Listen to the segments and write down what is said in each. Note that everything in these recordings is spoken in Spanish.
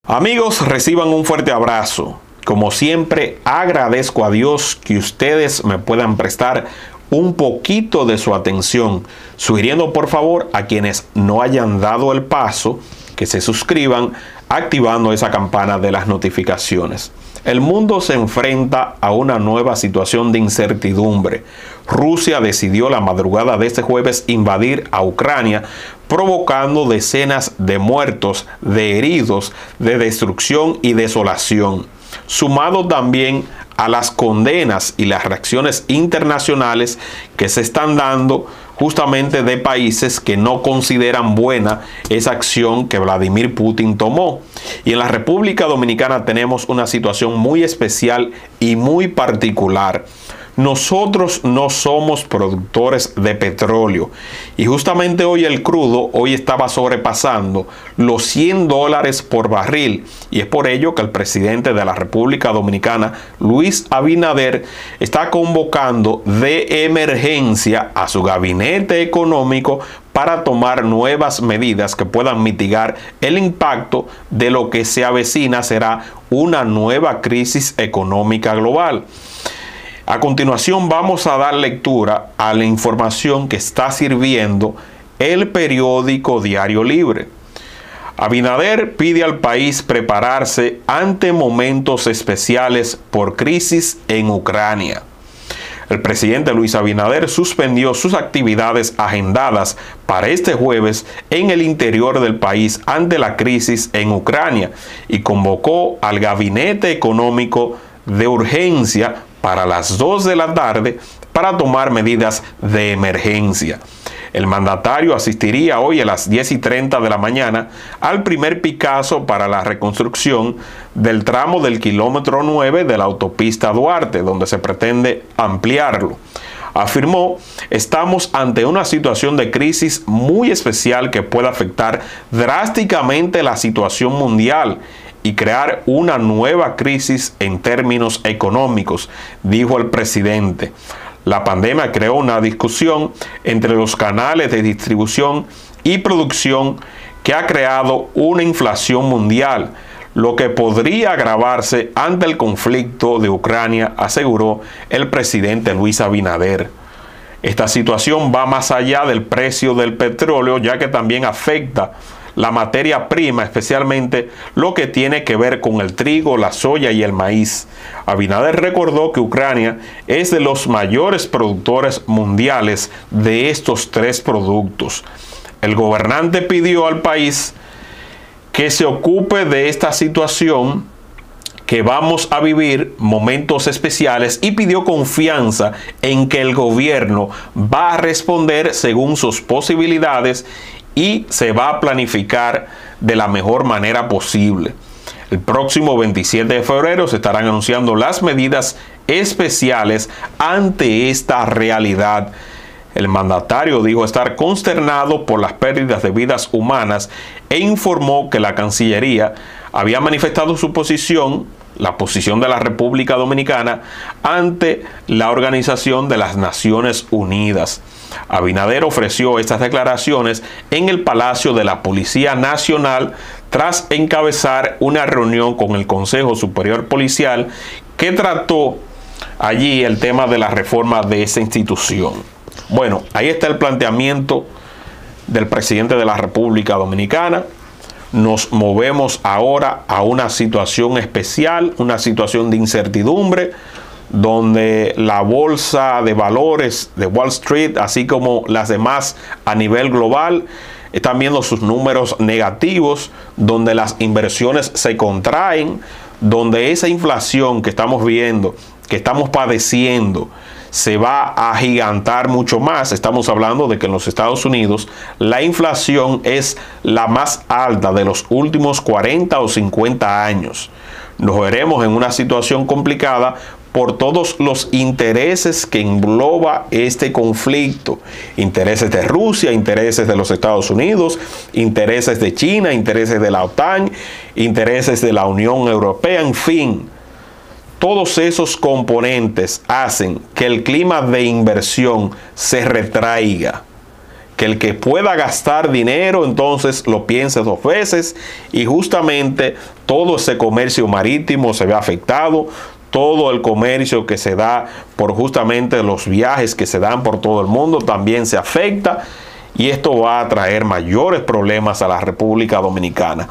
Amigos, reciban un fuerte abrazo. Como siempre, agradezco a Dios que ustedes me puedan prestar un poquito de su atención, sugiriendo por favor a quienes no hayan dado el paso que se suscriban activando esa campana de las notificaciones. El mundo se enfrenta a una nueva situación de incertidumbre. Rusia decidió la madrugada de este jueves invadir a Ucrania, provocando decenas de muertos, de heridos, de destrucción y desolación, sumado también a las condenas y las reacciones internacionales que se están dando justamente de países que no consideran buena esa acción que Vladimir Putin tomó. Y en la República Dominicana tenemos una situación muy especial y muy particular. Nosotros no somos productores de petróleo y justamente hoy el crudo estaba sobrepasando los $100 por barril, y es por ello que el presidente de la República Dominicana, Luis Abinader, está convocando de emergencia a su gabinete económico para tomar nuevas medidas que puedan mitigar el impacto de lo que se avecina será una nueva crisis económica global. A continuación vamos a dar lectura a la información que está sirviendo el periódico Diario Libre. Abinader pide al país prepararse ante momentos especiales por crisis en Ucrania. El presidente Luis Abinader suspendió sus actividades agendadas para este jueves en el interior del país ante la crisis en Ucrania y convocó al gabinete económico de urgencia para las 2 de la tarde para tomar medidas de emergencia. El mandatario asistiría hoy a las 10:30 de la mañana al primer Picasso para la reconstrucción del tramo del kilómetro 9 de la autopista Duarte, donde se pretende ampliarlo. Afirmó: estamos ante una situación de crisis muy especial que puede afectar drásticamente la situación mundial y crear una nueva crisis en términos económicos, dijo el presidente. La pandemia creó una discusión entre los canales de distribución y producción que ha creado una inflación mundial, lo que podría agravarse ante el conflicto de Ucrania, aseguró el presidente Luis Abinader. Esta situación va más allá del precio del petróleo, ya que también afecta la materia prima, especialmente lo que tiene que ver con el trigo, la soya y el maíz. Abinader recordó que Ucrania es de los mayores productores mundiales de estos tres productos. El gobernante pidió al país que se ocupe de esta situación, que vamos a vivir momentos especiales, y pidió confianza en que el gobierno va a responder según sus posibilidades y se va a planificar de la mejor manera posible. El próximo 27 de febrero se estarán anunciando las medidas especiales ante esta realidad. El mandatario dijo estar consternado por las pérdidas de vidas humanas e informó que la Cancillería había manifestado su posición, la posición de la República Dominicana, ante la Organización de las Naciones Unidas. Abinader ofreció estas declaraciones en el Palacio de la Policía Nacional tras encabezar una reunión con el Consejo Superior Policial que trató allí el tema de la reforma de esa institución. Bueno, ahí está el planteamiento del presidente de la República Dominicana. Nos movemos ahora a una situación especial, una situación de incertidumbre, donde la bolsa de valores de Wall Street, así como las demás a nivel global, están viendo sus números negativos, donde las inversiones se contraen, donde esa inflación que estamos viendo, que estamos padeciendo, se va a agigantar mucho más. Estamos hablando de que en los Estados Unidos la inflación es la más alta de los últimos 40 o 50 años. Nos veremos en una situación complicada por todos los intereses que engloba este conflicto. Intereses de Rusia, intereses de los Estados Unidos, intereses de China, intereses de la OTAN, intereses de la Unión Europea, en fin. Todos esos componentes hacen que el clima de inversión se retraiga, que el que pueda gastar dinero entonces lo piense 2 veces, y justamente todo ese comercio marítimo se ve afectado, todo el comercio que se da por justamente los viajes que se dan por todo el mundo también se afecta, y esto va a traer mayores problemas a la República Dominicana.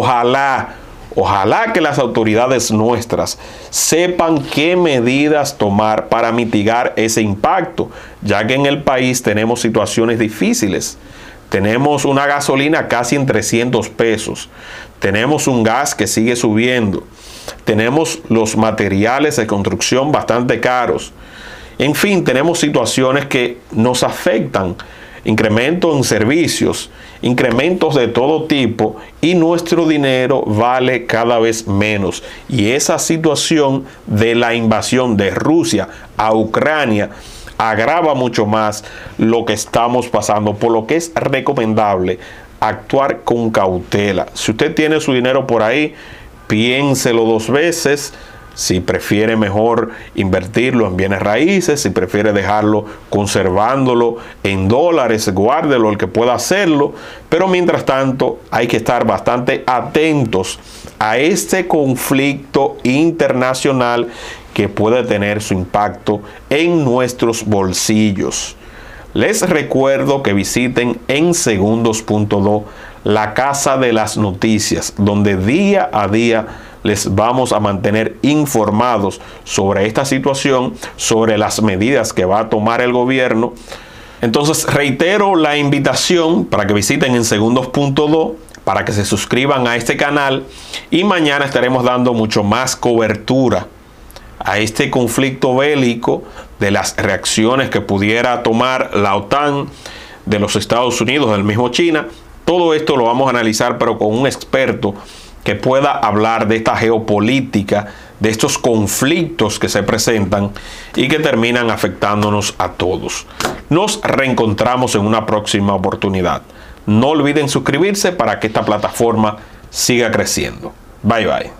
Ojalá que las autoridades nuestras sepan qué medidas tomar para mitigar ese impacto, ya que en el país tenemos situaciones difíciles. Tenemos una gasolina casi en 300 pesos. Tenemos un gas que sigue subiendo. Tenemos los materiales de construcción bastante caros. En fin, tenemos situaciones que nos afectan. Incremento en servicios, incrementos de todo tipo, y nuestro dinero vale cada vez menos. Y esa situación de la invasión de Rusia a Ucrania agrava mucho más lo que estamos pasando, por lo que es recomendable actuar con cautela. Si usted tiene su dinero por ahí, piénselo 2 veces. Si prefiere mejor invertirlo en bienes raíces, si prefiere dejarlo conservándolo en dólares, guárdelo el que pueda hacerlo. Pero mientras tanto hay que estar bastante atentos a este conflicto internacional que puede tener su impacto en nuestros bolsillos. Les recuerdo que visiten en Segundos.do la casa de las noticias, donde día a día les vamos a mantener informados sobre esta situación, sobre las medidas que va a tomar el gobierno. Entonces reitero la invitación para que visiten en Segundos.do, para que se suscriban a este canal, y mañana estaremos dando mucho más cobertura a este conflicto bélico, de las reacciones que pudiera tomar la OTAN, de los Estados Unidos, del mismo China. Todo esto lo vamos a analizar, pero con un experto que pueda hablar de esta geopolítica, de estos conflictos que se presentan y que terminan afectándonos a todos. Nos reencontramos en una próxima oportunidad. No olviden suscribirse para que esta plataforma siga creciendo. Bye bye.